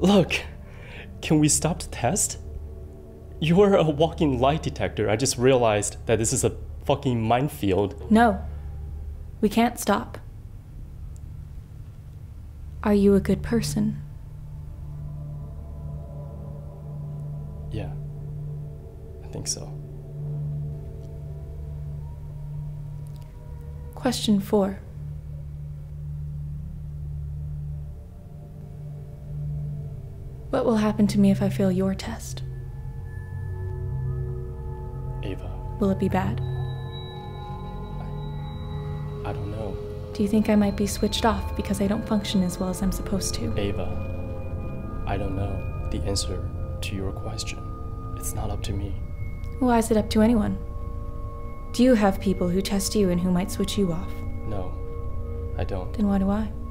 Look, can we stop the test? You're a walking lie detector. I just realized that this is a fucking minefield. No, we can't stop. Are you a good person? Yeah, I think so. Question 4. What will happen to me if I fail your test? Ava. Will it be bad? I don't know. Do you think I might be switched off because I don't function as well as I'm supposed to? Ava, I don't know the answer to your question. It's not up to me. Why is it up to anyone? Do you have people who test you and who might switch you off? No, I don't. Then why do I?